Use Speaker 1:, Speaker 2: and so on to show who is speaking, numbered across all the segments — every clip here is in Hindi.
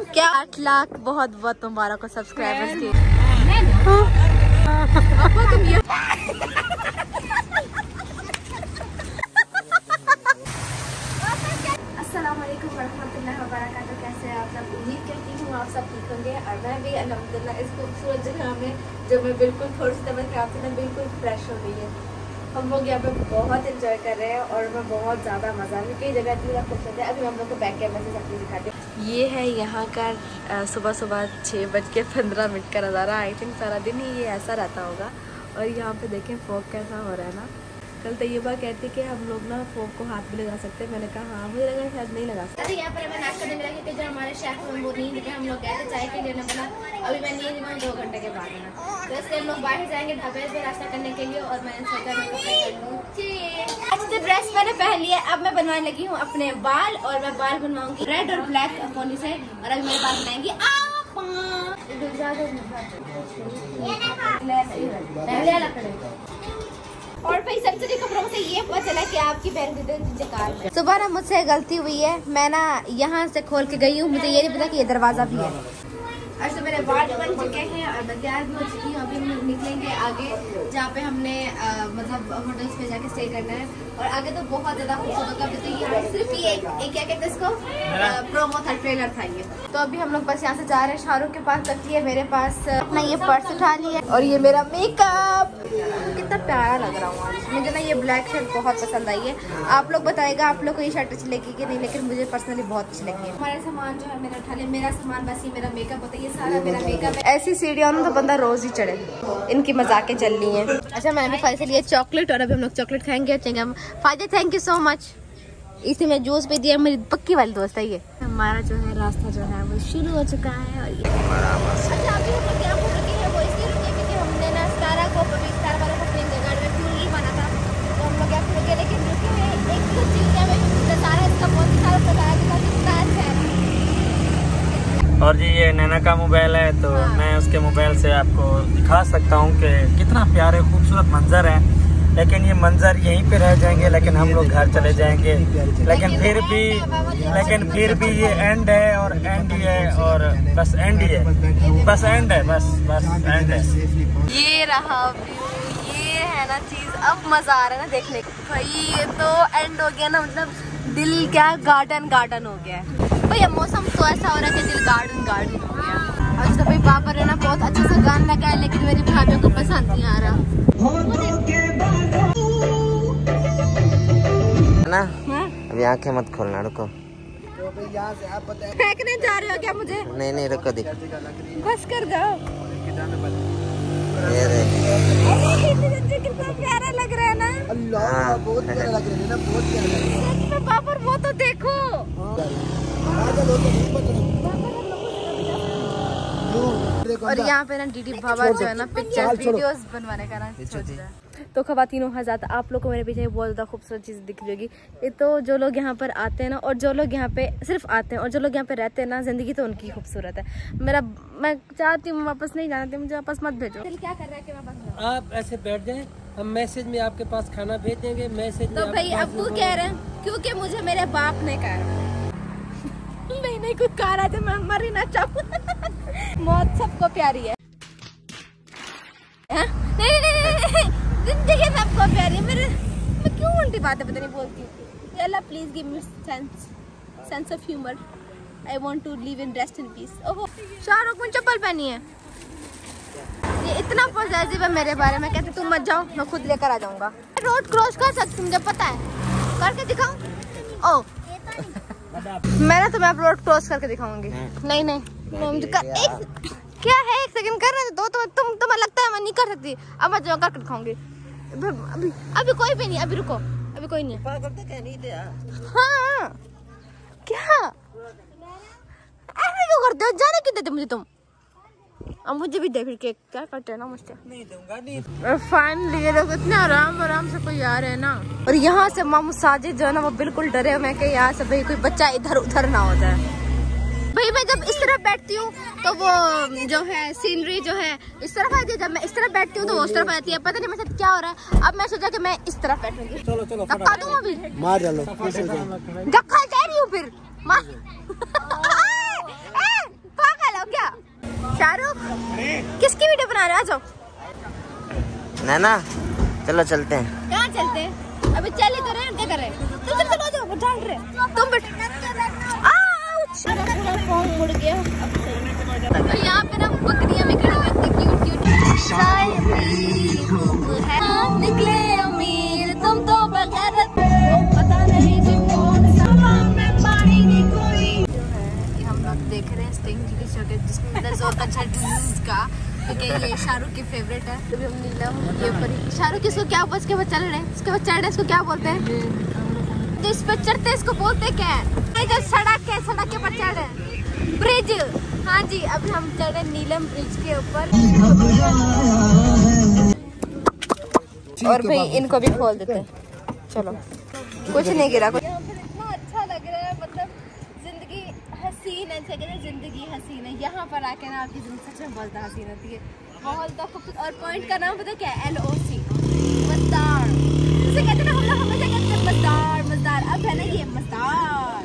Speaker 1: क्या 8 लाख बहुत बहुत मुबारक हो सब्सक्राइबर्स के। अस्सलामुअलैकुम वरहमतुल्लाहि वबरकातुहू। कैसे हैं आप सब? उम्मीद करती हूँ आप सब ठीक होंगे और मैं भी अल्हम्दुलिल्लाह इस खूबसूरत जगह में जो मैं बिल्कुल थोड़ी सी तबीयत खराब थी ना बिल्कुल फ्रेश हो गई है। हम लोग यहाँ पे बहुत इंजॉय कर रहे हैं और मैं बहुत ज़्यादा मज़ा है। कई जगह इतनी खूबसूरत है। अभी हम लोग को बैक कैमरे से सब चीज़ दिखाते हैं। ये है यहाँ का सुबह सुबह 6:15 का नज़ारा। आई थिंक सारा दिन ही ये ऐसा रहता होगा। और यहाँ पे देखें फॉग कैसा हो रहा है ना। कल तैयबा कहती कि हम लोग ना फॉग को हाथ भी लगा सकते हैं। मैंने कहा हाँ, मुझे लगा शायद नहीं लगा सकते। यहाँ पर हमें नाश्ता देने लगे कि जो हमारे शेफ हैं वो नींद के हम लोग गए थे चाय के लिए बना। अभी मैं नींद में 2 घंटे के बाद है ना, तो इसलिए हम लोग बाहर जाएंगे ढाबे पे नाश्ता करने के लिए। और मैंने सोचा मैं अच्छा ड्रेस मैंने पहन लिया। अब मैं बनवाने लगी हूँ अपने बाल और मैं बाल बनवाऊंगी रेड और ब्लैक पोनी से। और अभी मेरे बाल बनाएंगी और भाई सबसे कपड़ों से ये पता चला कि आपकी बहन की सुबह ना मुझसे गलती हुई है। मैं ना यहाँ से खोल के गई हूँ, मुझे ये नहीं पता कि ये दरवाजा भी है। अच्छा मेरे बाल बन चुके हैं और मैं तैयार भी हो चुकी हूँ। अभी हम निकलेंगे आगे जहाँ पे हमने मतलब होटल्स पे जाके स्टे करना है। और आगे तो बहुत ज्यादा खूबसूरत होगा। अभी तो ये सिर्फ ये क्या कहते हैं इसको प्रोमो था, ट्रेलर था ये। तो अभी हम लोग बस यहाँ से जा रहे हैं। शाहरुख के पास रखी है, मेरे पास अपना ये पर्स उठा लिया और ये मेरा मेकअप। कितना प्यारा लग रहा हूँ आज। मुझे ना ये ब्लैक शर्ट बहुत पसंद आई है। आप लोग बताएगा आप लोग को ये शर्ट अच्छी लगी कि नहीं, लेकिन मुझे पर्सनली बहुत अच्छी लगी है। हमारे सामान जो है मैंने उठा लिया। मेरा सामान बस ये मेरा मेकअप होता है, ये सारा मेरा मेकअप है। ऐसी सीढ़ियों में तो बंदा रोज ही चढ़े। इनकी मजाकें चल रही हैं। अच्छा मैंने भी फायदे से लिया चॉकलेट और अभी हम लोग चॉकलेट खाएंगे। फायदे थैंक यू सो मच। इसे मैं जूस पे दिया, मेरी पक्की वाली दोस्त है ये। हमारा जो है रास्ता जो है वो शुरू हो चुका है। और ये अच्छा अभी हम लोग क्या बोल रहे हैं वो इसलिए रुके क्योंकि हमने ना स्टारा को स्टार वाला को अपनी गाड़ी में फ्यूल नहीं बना था। तो हम लोग यहाँ रुके, लेकिन रुके हुए एक चीज सारा इसका बहुत सारा बताया था कितना अच्छा है।
Speaker 2: और जी ये नैना का मोबाइल है तो मैं उसके मोबाइल से आपको दिखा सकता हूँ कि कितना प्यारे खूबसूरत मंजर है। लेकिन ये मंजर यहीं पे रह जाएंगे, लेकिन हम लोग घर चले जाएंगे। लेकिन फिर भी ये एंड है और एंड ही है और बस एंड ही है, बस एंड है, बस एंड है।
Speaker 1: ये रहा व्यू, ये है ना चीज। अब मजा आ रहा है ना देखने को। भाई ये तो एंड हो गया ना, मतलब दिल क्या गार्डन हो गया है। भैया मौसम तो ऐसा हो रहा है कि दिल गार्डन हो गया। और तो भाई बाबर है ना बहुत अच्छा सा गाना लगा है, लेकिन मेरी भाभियों को पसंद नहीं आ रहा
Speaker 2: ना। अभी आंखें मत खोलना, रुको।
Speaker 1: फेंकने जा रहे हो क्या मुझे?
Speaker 2: नहीं रुको, दिख
Speaker 1: बस कर दो। कितना प्यारा लग रहा है ना।
Speaker 3: अल्लाह बहुत प्यारा लग रहा है ना, बहुत प्यारा लग रहा है।
Speaker 1: बाबर वो तो देखो। और यहाँ पे ना डीडी बाबा जो है ना पिक्चर वीडियोस बनवाने का ना सोच रहा है। तो ख़वातीनों हज़रात, आप लोग को मेरे पीछे बहुत ज़्यादा खूबसूरत चीज़ दिख रही होगी। ये तो जो लोग यहाँ पर आते हैं ना, और जो लोग यहाँ पे सिर्फ आते हैं और जो लोग यहाँ पे रहते हैं ना, ज़िंदगी तो उनकी खूबसूरत है। मैं चाहती हूँ वापस नहीं जाना, मुझे वापस मत भेजो। क्या कर रहा है कि वापस
Speaker 3: आप ऐसे बैठ जाएं, हम मैसेज में आपके पास खाना भेज देंगे। मैसेज
Speaker 1: तो भाई अब्बू कह रहे हैं क्योंकि मुझे मेरे बाप ने कहा नहीं कुछ कह रहा था, मैं मर ही ना चाहूँ। मौत सबको प्यारी है। नहीं जिंदगी सबको प्यारी है। मैं क्यों उल्टी बातें पता नहीं बोलती हूँ। अल्लाह please give me sense of humour. I want to live in rest in peace. ओहो शाहरुख में चप्पल पहनी है। ये इतना पॉजिटिव है मेरे बारे में, कहते तुम मत जाओ, मैं खुद लेकर आ जाऊंगा। रोड क्रॉस कर सकती, मुझे पता है, करके दिखाऊं? ओ मैं ना तुम्हें अब रोड क्रॉस करके दिखाऊंगी। नहीं मुझे क्या है, एक सेकंड कर रहे दो। तुम्हें लगता है मैं नहीं कर सकती? अब मैं जो करके दिखाऊंगी। अभी कोई भी नहीं, अभी रुको, अभी कोई नहीं। हाँ क्या ऐसे क्यों करते हो? जाने क्यों देते मुझे तुम? अब मुझे भी देख के क्या करते हैं ना, मुझसे नहीं दूंगा। नहीं फाइनली ये लोग इतने आराम से कोई आ रहे हैं ना। और यहाँ से मामू साजिद जो है ना वो बिल्कुल डरे हुए कि यहाँ से भाई कोई बच्चा इधर उधर ना हो जाए। भाई मैं जब इस तरफ बैठती हूँ तो वो जो है सीनरी जो है इस तरफ आती है, जब मैं इस तरफ बैठती हूँ तो वो उस तरफ आती है। पता नहीं मेरे साथ क्या हो रहा है। अब मैं सोचा कि मैं इस तरफ बैठूंगी।
Speaker 3: चलो
Speaker 1: धक्का दूं अभी,
Speaker 3: मार डालो।
Speaker 1: धक्का दे रही हूँ फिर आ रहे, आ जाओ।
Speaker 4: नैना चलो चलते हैं।
Speaker 1: कहाँ चलते हैं? अभी चल ही तो रहे हैं, क्या कर रहे हैं? चलो चलो जाओ, डाल रहे तुम बैठ। पूरा फॉर्म मुड़ गया। और यहाँ पे ना बकरियां भी खड़ी हुई हैं, क्यूट क्यूट। निकले अमीर तुम तो बगैरत, पता नहीं तुम कौन सा में पानी की कोई। हम लोग देख रहे हैं स्टिंग जी की शो के जिसमें जोर का का, क्योंकि ये शाहरुख की फेवरेट है। तो हम नीलम ये ऊपर शाहरुख इसको क्या बच के चल रहे हैं, इसके बाद चढ़ रहे हैं, इसको क्या बोलते हैं? जो इस पर चढ़ते हैं इसको बोलते क्या है? जो सड़क है, सड़क के पर चढ़ रहे हैं, ब्रिज। हाँ जी, अभी हम चढ़ रहे हैं नीलम ब्रिज के ऊपर। और भाई इनको भी खोल देते हैं। चलो, कुछ नहीं गिरा कुछ। इतना अच्छा लग रहा है, मतलब जिंदगी हसीन है, जिंदगी हसीन है। यहाँ पर आके ना आपकी जिंदगी सच में बहुत हसीन होती है, बहुत खूबसूरत। और पॉइंट का नाम पता क्या है? LOC, मज़दार। जैसे कहते हैं ना हम लोग हमेशा कहते हैं मज़दार मज़दार, अब है ना ये मज़दार।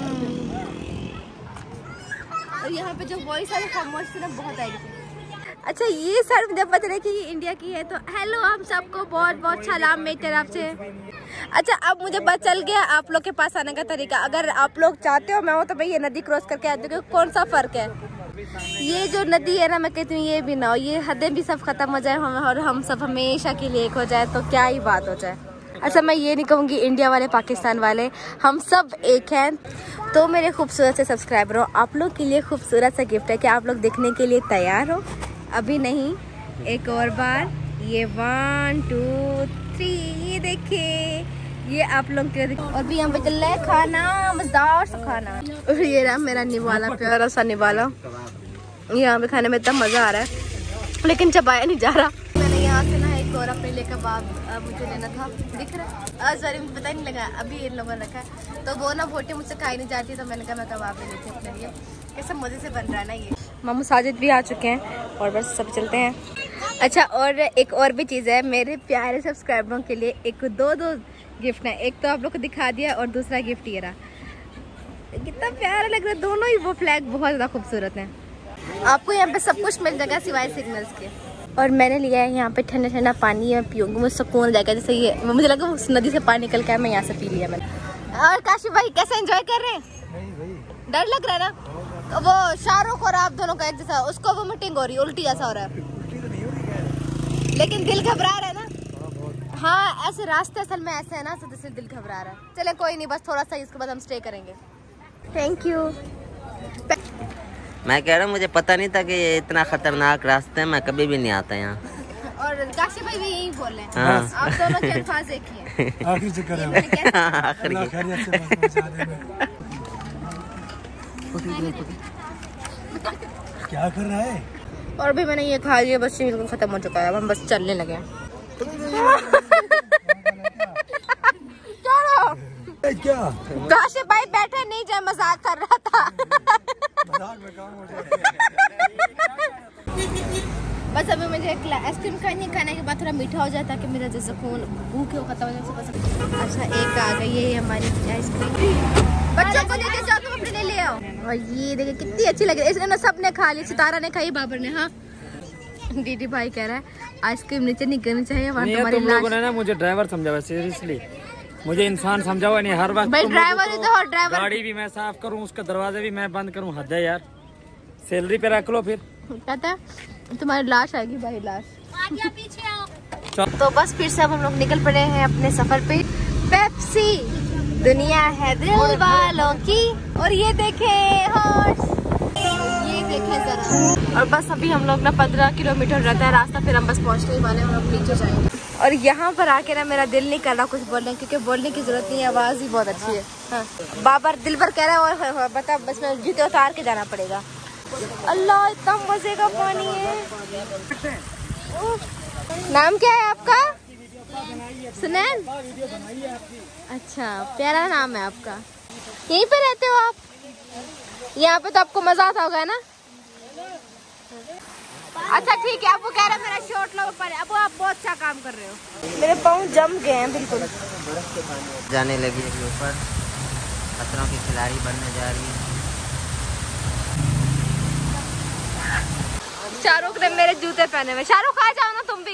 Speaker 1: और यहाँ पे जो वॉइस है खामोश से ना बहुत आएगी। अच्छा, ये सर मुझे पता नहीं कि ये इंडिया की है, तो हेलो आप सबको बहुत बहुत सलाम मेरी तरफ से। अच्छा, अब मुझे पता चल गया आप लोग के पास आने का तरीका। अगर आप लोग चाहते हो मैं हो तो भाई ये नदी क्रॉस करके आती हूँ। कौन सा फर्क है? ये जो नदी है ना, मैं कहती हूँ ये भी ना हो, ये हदें भी सब खत्म हो जाए और हम सब हमेशा के लिए एक हो जाए तो क्या ही बात हो जाए। अच्छा, मैं ये नहीं कहूँगी इंडिया वाले पाकिस्तान वाले, हम सब एक हैं। तो मेरे खूबसूरत से सब्सक्राइबरों, आप लोग के लिए खूबसूरत सा गिफ्ट है कि आप लोग देखने के लिए तैयार हो? अभी नहीं, एक और बार। ये 1 2 3, ये देखिए, ये आप लोग के। और भी यहाँ पे चल रहा है खाना, मजेदार सा खाना। और ये रहा मेरा निवाला, प्यारा सा निवाला। यहाँ पे खाने में इतना मजा आ रहा है, लेकिन चबाया नहीं जा रहा। मैंने यहाँ से ना एक और अपने लिए कबाब मुझे लेना था, दिख रहा है सॉरी मुझे पता नहीं लगा, अभी इन लोगों ने रखा है। तो वो ना बोटी मुझसे खाई नहीं जाती, तो मैंने कहा मैं कबाब ले लेती हूँ अपने लिए। कैसे मजे से बन रहा है ना ये। मामू साजिद भी आ चुके हैं और बस सब चलते हैं। अच्छा, और एक और भी चीज़ है मेरे प्यारे सब्सक्राइबरों के लिए, एक दो गिफ्ट है। एक तो आप लोग को दिखा दिया और दूसरा गिफ्ट ये रहा। कितना प्यारा लग रहा है, दोनों ही वो फ्लैग बहुत ज़्यादा खूबसूरत हैं। आपको यहाँ पे सब कुछ मिल जाएगा सिवाय सिग्नल्स के। और मैंने लिया है यहाँ पे ठंडा ठंडा पानी, मैं पीऊँगी मुझे सुकून हो जाएगा। जैसे ये मुझे लगा उस नदी से पानी निकल के मैं यहाँ से पी लिया मैंने। और काशिफ भाई कैसे एंजॉय कर रहे हैं? डर लग रहा है ना? वो शाहरुख और आप दोनों का एक जैसा, उसको वोमिटिंग हो रही है, उल्टी जैसा हो रहा है, लेकिन दिल घबरा रहा है ना। हाँ, ऐसे रास्ते असल में ऐसे है ना, तो इसलिए दिल घबरा रहा है। चले कोई नहीं, बस थोड़ा सा इसके बाद हम स्टे करेंगे। Thank you.
Speaker 4: मैं कह रहा हूँ मुझे पता नहीं था कि ये इतना खतरनाक रास्ता है, मैं कभी भी नहीं आता यहाँ।
Speaker 1: और काशिफ भाई भी यही बोल रहे हैं।
Speaker 4: हाँ।
Speaker 1: आप दोनों के अल्फाज एक ही हैं।
Speaker 5: आखिरी चक्कर है। क्या कर रहा है?
Speaker 1: और भी मैंने ये खा लिया, बस बिल्कुल खत्म हो चुका है, हम बस चलने लगे हैं।
Speaker 5: क्या
Speaker 1: काशिफ भाई बैठे नहीं जाए, मजाक कर रहा था। बस अभी मुझे आइसक्रीम खाने के बाद थोड़ा मीठा हो जाए ताकि मेरा जो सुकून भूख है वो खत्म हो जाए। अच्छा, एक आ गई है हमारी आइसक्रीम। बच्चों को लेके जाओ, तुम अपने लिए ले आओ। और ये देखिए कितनी अच्छी लग रही है, इसने ना सबने खा ली, सितारा ने खाई, बाबर ने। हाँ, दीदी भाई कह रहा है आइसक्रीम नीचे नहीं गिरनी चाहिए, वहाँ तुम्हारी
Speaker 2: तुम लोगों ने ना मुझे ड्राइवर समझा, सीरियसली मुझे इंसान समझा हुआ नहीं। हर वक्त
Speaker 1: भाई ड्राइवर ही तो, ड्राइवर
Speaker 2: गाड़ी भी मैं साफ करूँ, उसका दरवाजा भी मैं बंद करूँ, हद है यार। सैलरी पे रख लो फिर।
Speaker 1: कहता है तुम्हारी लाश आएगी भाई, लाश। पीछे आओ। तो बस फिर से हम लोग निकल पड़े हैं अपने सफर पे। पेप्सी दुनिया है दिल वालों की। और ये देखे हॉर्स, ये देखे जरा। और बस अभी हम लोग ना 15 किलोमीटर रहता है रास्ता, फिर हम बस पहुंचने वाले हैं, हम लोग नीचे जाएंगे। और यहाँ पर आके ना मेरा दिल नहीं कर रहा कुछ बोलने, क्योंकि बोलने की जरूरत नहीं है, आवाज ही बहुत अच्छी है। हाँ। बाबर दिल भर कह रहा है और बता बस मैं जूते उतार के जाना पड़ेगा। अल्लाह इतना मजे का पानी है। नाम क्या है आपका? सुनैन। अच्छा, प्यारा नाम है आपका। यहीं पे रहते हो आप? यहाँ पे तो आपको मजा आता होगा ना? अच्छा ठीक है, अब वो कह रहा है मेरा शॉर्ट लो पर, अब आप बहुत अच्छा काम कर रहे हो। मेरे पाँव जम गए हैं बिल्कुल।
Speaker 4: जाने लगी है ऊपर, खतरों की खिलाड़ी बनने जा रही है।
Speaker 1: शाहरुख ने मेरे जूते पहने हुए। शाहरुख आ जाओ ना तुम भी।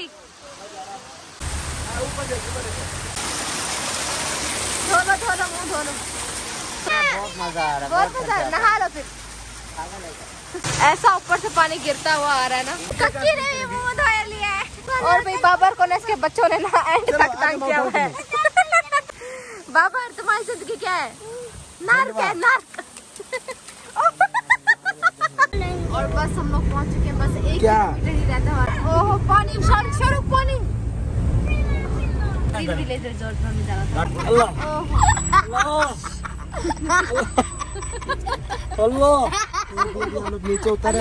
Speaker 1: धोलो धोलो मुंह धोलो।
Speaker 4: बहुत मजा आ रहा है,
Speaker 1: बहुत मजा। नहा लो फिर। ऐसा ऊपर से पानी गिरता हुआ आ रहा है ना। कच्ची ने भी मुंह धो लिया है। और भाई बाबर को ना इसके बच्चों ने ना एंड तक तंग किया हुआ है। बाबर तुम्हारी जिंदगी क्या है? नार्क है नार्क। और बस हम लोग पहुंच चुके हैं। बस 1 किलोमीटर ही रहता है। ओहो पानी शाहरुख पानी। विलेजर जॉर्ज में जा रहा था।
Speaker 5: अल्लाह नीचे उतर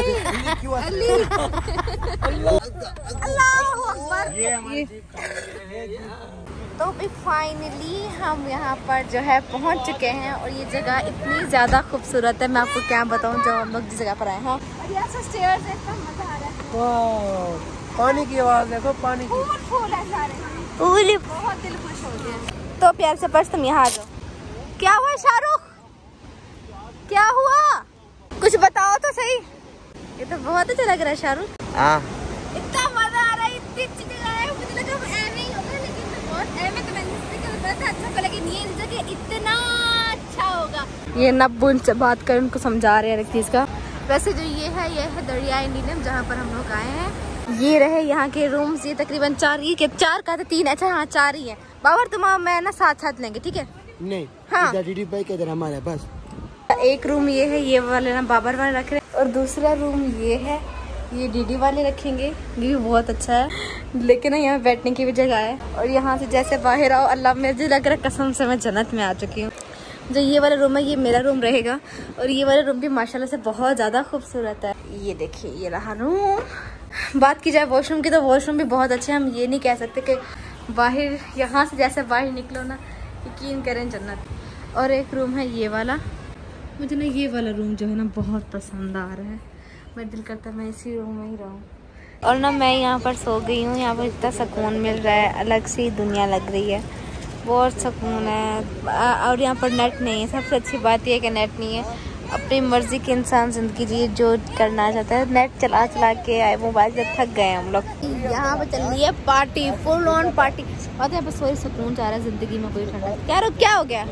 Speaker 1: तो भी फाइनली हम यहाँ पर जो है पहुँच चुके हैं और ये जगह इतनी ज़्यादा खूबसूरत है, मैं आपको क्या बताऊँ जब हम लोग जिस जगह पर आए हैं। और यहाँ से स्टेयर्स है, इतना मजा आ रहा है।
Speaker 3: वाह, पानी की आवाज देखो, पानी की।
Speaker 1: फूल है सारे, बहुत दिल खुश हो गया। तो प्यार से पर्स तुम यहाँ आ जाओ। क्या हुआ शाहरुख, क्या हुआ? कुछ बताओ तो सही। ये तो बहुत अच्छा लग रहा है शाहरुख। इतना मजा आ रहा है, इतनी अच्छी जगह है। मुझे लगा ऐਵੇਂ ही होगा, लेकिन बहुत ऐਵੇਂ तो मैंने अच्छा था, लेकिन ये जगह इतना अच्छा होगा। ये नब्बू इनसे बात कर उनको समझा रहे हैं एक चीज का। वैसे जो ये है दरियाई नीलम, जहाँ पर हम लोग आए हैं। ये रहे यहाँ के रूम्स। ये तकरीबन 4 का 3। अच्छा हाँ 4 ही है। बाबर तुम मैं ना साथ लेंगे, ठीक है?
Speaker 5: नहीं
Speaker 1: हाँ
Speaker 5: इधर हमारे बस।
Speaker 1: एक रूम ये है, ये वाले ना बाबर वाले रख रहे हैं। और दूसरा रूम ये है, ये डीडी वाले रखेंगे। ये भी बहुत अच्छा है, लेकिन ना यहाँ बैठने की भी जगह है। और यहाँ से जैसे बाहर आओ, अल्लाह मुझे लग रहा है कसम से मैं जन्नत में आ चुकी हूँ। जो ये वाला रूम है ये मेरा रूम रहेगा। और ये वाला रूम भी माशाल्लाह से बहुत ज़्यादा खूबसूरत है। ये देखिए ये रहा रूम। बात की जाए वॉशरूम की तो वॉशरूम भी बहुत अच्छे हैं। हम ये नहीं कह सकते कि बाहर यहाँ से जैसे बाहर निकलो ना, यकीन करें जन्नत। और एक रूम है ये वाला। मुझे ना ये वाला रूम जो है ना बहुत पसंद आ रहा है। मेरा दिल करता है मैं इसी रूम में ही रहूँ। और ना मैं यहाँ पर सो गई हूँ। यहाँ पर इतना सुकून मिल रहा है, अलग सी दुनिया लग रही है, बहुत सुकून है। और यहाँ पर नेट नहीं है। सबसे अच्छी बात यह है कि नेट नहीं है। अपनी मर्जी के इंसान ज़िंदगी जिए जो करना चाहता है। नेट चला के मोबाइल से थक गए हम लोग। यहाँ पर चल रही है पार्टी, फुल ऑन पार्टी। और यहाँ पर सोई सुकून चाह रहा है ज़िंदगी में, कोई ठंडा। क्या हो गया?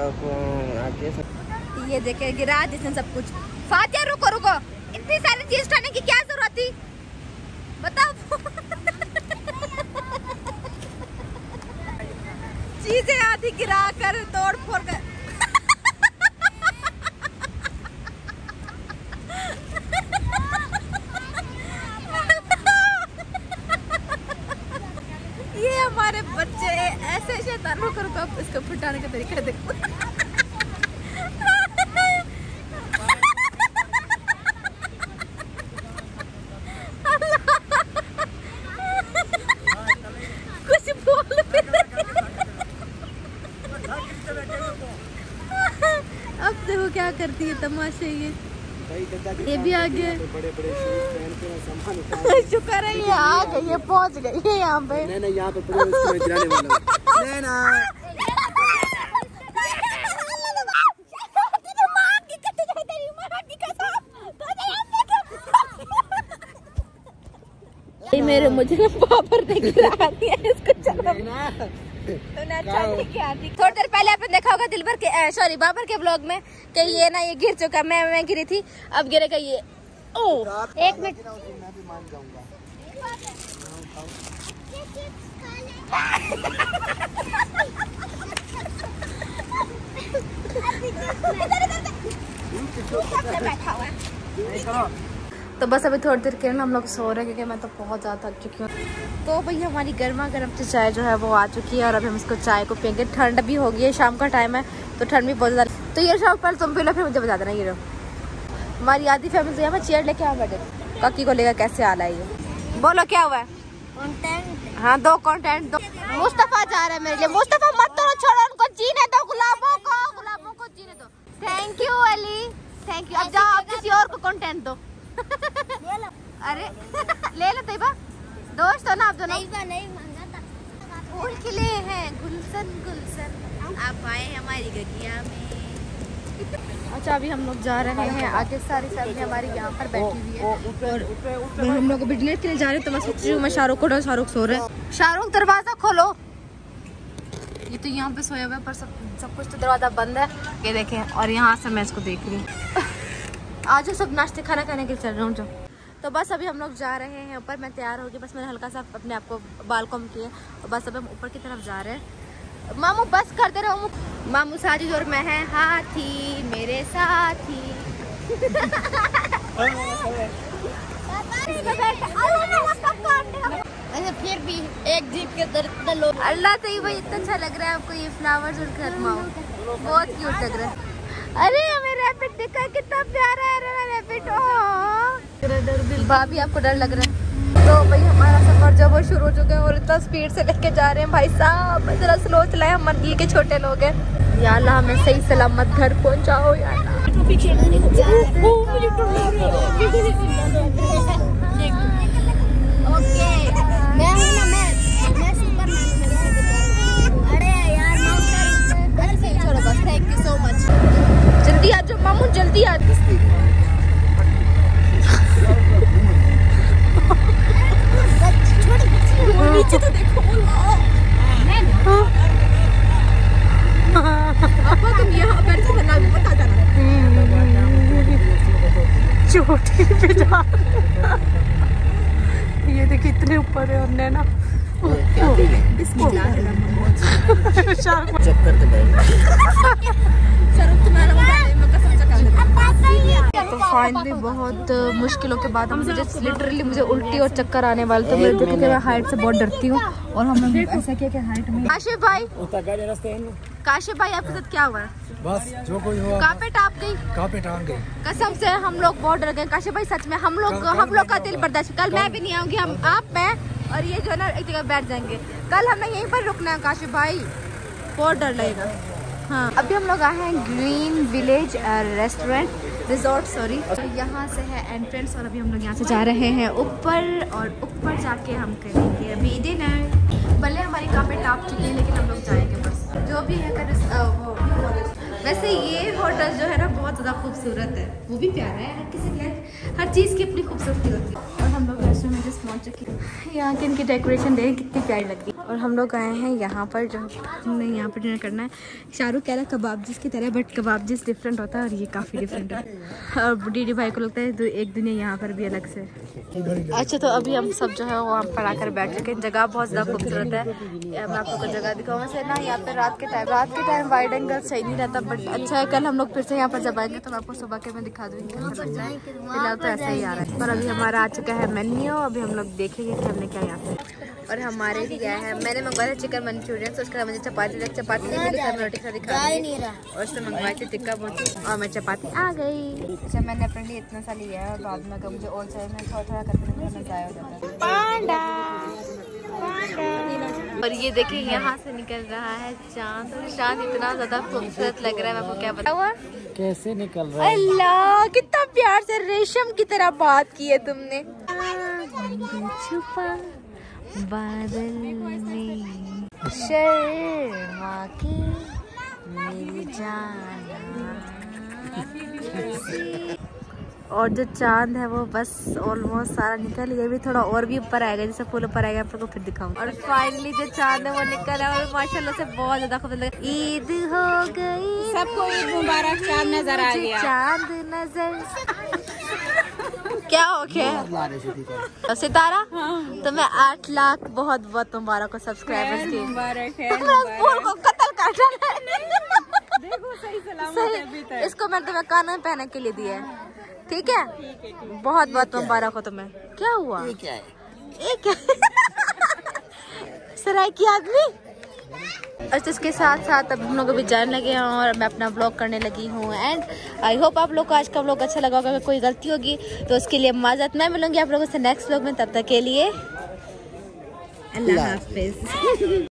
Speaker 1: ये देखे गिरा जिसने सब कुछ। फातिया रुको, इतनी सारी चीज उठाने की क्या जरूरत थी बताओ? चीजें आधी गिरा कर तोड़ फोड़ कर। ये हमारे बच्चे ऐसे शैतान। रुको इसको फुटाने का तरीका देखो। अब देखो क्या करती है तमाशे। ये भी आ गए। शुक्र है ये आ गई, ये पहुंच गई है यहाँ पे।
Speaker 5: नहीं यहाँ पे
Speaker 1: मेरे मुझे ना बाबर ने गिरा दिया इसको। चलो थोड़ी देर पहले आपने देखा होगा दिलबर के सॉरी बाबर के ब्लॉग में कि ये ना ये गिर चुका। मैं गिरी थी, अब गिरेगा ये। ओ 1 मिनट। बैठा हुआ है। तो बस अभी थोड़ी देर के लिए हम लोग सो रहे हैं क्योंकि मैं तो बहुत ज़्यादा थक चुकी हूँ। तो भैया हमारी गर्मा गर्म से चाय जो है वो आ चुकी है और अभी हम इसको चाय को पियेंगे। ठंड भी हो गई है, शाम का टाइम है तो ठंड भी बहुत ज़्यादा। तो ये शाम पर तुम पी लो, फिर मुझे बता देना। ये हमारी आधी फैमिली से यहाँ पर चेयर लेके आ बैठे। काकी को लेकर कैसे आ रहा है ये? बोलो क्या हुआ है? हाँ 2 कंटेंट 2। मुस्तफा जा रहा है मेरे लिए। मुस्तफा मत तोड़ो, छोड़ो उनको जीने दो, गुलाबों को जीने दो। Thank you Ali, thank you. अब जाओ आप किसी और को कंटेंट दो। अरे ले लो तैयबा, दोस्त हो ना आप दोनों। नहीं मांगा था। फूल खिले हैं गुलशन, आप आए हमारी गलिया में। अच्छा अभी हम लोग जा रहे हैं, आगे सारी फैमिली हमारी यहाँ पर बैठी हुई है और हम लोग अभी डिनर के लिए जा रहे हैं। तो मैं सोच रही हूँ मैं शाहरुख को, शाहरुख सो रहे हैं। शाहरुख दरवाजा खोलो। ये तो यहाँ पे सोया हुआ है पर सब कुछ तो दरवाजा बंद है, ये देखें। और यहाँ से मैं इसको देख रही हूँ। आज सब नाश्ते खाना खाने के लिए चल रहा हूँ। तो बस अभी हम लोग जा रहे हैं ऊपर। मैं तैयार हो गई, बस मैंने हल्का सा अपने आप को बाल कॉम किए और बस अभी हम ऊपर की तरफ जा रहे हैं। मामू बस करते रहो। मामू साजिद और मैं हैं हाथी मेरे साथी। फिर भी एक जीप के दर्द लोग। अल्लाह सही भाई, इतना अच्छा लग रहा है आपको ये फ्लावर्स और घर माओ, बहुत क्यूट लग रहा है। अरे हमें रैपिड देखा, कितना प्यारा है रैपिड। भाभी आपको डर लग रहा है? तो भाई हमारा सफर जब वो शुरू हो चुका है और इतना स्पीड से लेके जा रहे हैं भाई साहब, जरा स्लो चलाए, हम दिल के छोटे लोग हैं। या अल्लाह हमें सही सलामत घर पहुंचाओ या अल्लाह। ओके मैं हूं ना, मैं सुपरमैन हूं। अरे यार अरे सही छोड़ो बस, थैंक यू सो मच। जल्दी आ जाओ मामू, जल्दी आ जाओ। नीचे तो देखो अब तुम यहाँ बैठ के नाम बता देना। चोटी पे जा, ये देखिए इतने ऊपर है। और नैना इसको
Speaker 4: चक्कर
Speaker 1: तो फाइनली बहुत मुश्किलों के बाद मुझे लिटरली मुझे उल्टी और चक्कर आने वाले थे। मुझे क्योंकि मैं हाइट से बहुत डरती हूँ और हमने ऐसा किया कि हाइट में। काशिफ भाई, काशिफ भाई आपके साथ क्या हुआ है?
Speaker 5: बस जो कोई हुआ।
Speaker 1: कहाँ पे टाप गई?
Speaker 5: कहाँ पे टांग गई?
Speaker 1: कसम से हम लोग बहुत डर गए काशिफ भाई, सच में हम लोग का दिल बर्दाश्त। कल मैं भी नहीं आऊंगी, हम आप मैं और ये जो है ना एक जगह बैठ जाएंगे। कल हमें यहीं पर रुकना है काशिफ भाई, बहुत डर लगेगा। हाँ अभी हम लोग आए हैं green village restaurant resort sorry. तो यहाँ से है एंट्रेंस और अभी हम लोग यहाँ से जा रहे हैं ऊपर और ऊपर जाके हम करेंगे अभी डिनर। भले हमारी काफी टाप चुकी है लेकिन हम लोग जाएंगे बस जो भी है वो। वैसे ये होटल जो है ना बहुत ज़्यादा खूबसूरत है, वो भी प्यारा है। हर किसी के हर चीज़ की अपनी खूबसूरती होती है। और हम लोग रेस्टोरेंट में जस्ट पहुँच चुके हैं। यहाँ की इनकी डेकोरेशन देखें कितनी प्यारी लगती है। और हम लोग आए हैं यहाँ पर, जो हमने यहाँ पर डिनर करना है। शाहरुख कह रहा है कबाब जिस की तरह, बट कबाब जिस डिफरेंट होता है और ये काफ़ी डिफरेंट है। और डीडी भाई को लगता है एक दुनिया यहाँ पर भी अलग से। अच्छा तो अभी हम सब जो है वो हम पर आकर बैठ चुके हैं। जगह बहुत ज़्यादा खूबसूरत है। मैं आपको कुछ जगह दिखाऊँ से ना, यहाँ पे रात के टाइम वाइड एंगल सही नहीं रहता, बट अच्छा है। कल हम लोग फिर से यहाँ पर जब आएंगे तो मैं आपको सुबह के मैं दिखा दूँगी। फिलहाल तो ऐसा ही आ रहा है। पर अभी हमारा आ चुका है मेन्यू, अभी हम लोग देखेंगे कि हमने क्या यहाँ पे। और हमारे लिए क्या है, मैंने मंगवाया चिकन मंचूरियन, तो उसके बाद मुझे चपाती नहीं मिली, मैं रोटी खा दिखा और उसने मंगवाई थी टिक्का बोटी और मैं चपाती आ गई। अच्छा मैंने अपने लिए इतना सा लिया है और बाद में अगर मुझे और चाहिए मैं थोड़ा करके जाया हो जाता है। पांडा और ये देखिए यहाँ से निकल रहा है चांद। चांद इतना ज्यादा खूबसूरत लग रहा है, मैं आपको क्या बताऊँ
Speaker 2: कैसे निकल रहा है।
Speaker 1: अल्लाह कितना प्यार से रेशम की तरह बात की है तुमने। छुपा बादल में शर्मा की मेरी जाना। और जो चांद है वो बस ऑलमोस्ट सारा निकल गया, भी थोड़ा और भी ऊपर आएगा, जैसे फूल ऊपर आएगा आपको फिर दिखाऊंगा। और फाइनली जो चांद है वो निकल है और माशाल्लाह से बहुत ज्यादा खूबसूरत लगा। ईद हो गई,
Speaker 6: सबको ईद मुबारक। चांद नजर आ गया,
Speaker 1: चांद नजर क्या हो गया सितारा। तो मैं 8 लाख बहुत बहुत मुबारक हो सब्सक्राइबर्स की।
Speaker 6: मुबारक है।
Speaker 1: फूल को कत्ल काटा
Speaker 6: देखो सही सलामत है अभी तक।
Speaker 1: इसको मैंने तुम्हें कान में पहनने के लिए दिया है, ठीक है? बहुत बहुत मुबारक हो तुम्हें। क्या हुआ?
Speaker 4: ये क्या है?
Speaker 1: एक सराय की आदमी। और इसके साथ साथ अब हम लोग अभी जाने लगे हैं और मैं अपना ब्लॉग करने लगी हूँ। एंड आई होप आप लोग को आज का ब्लॉग अच्छा लगा होगा। अगर कोई गलती होगी तो उसके लिए माजरत। मैं मिलूंगी आप लोगों से नेक्स्ट ब्लॉग में, तब तक के लिए अल्लाह हाफिज।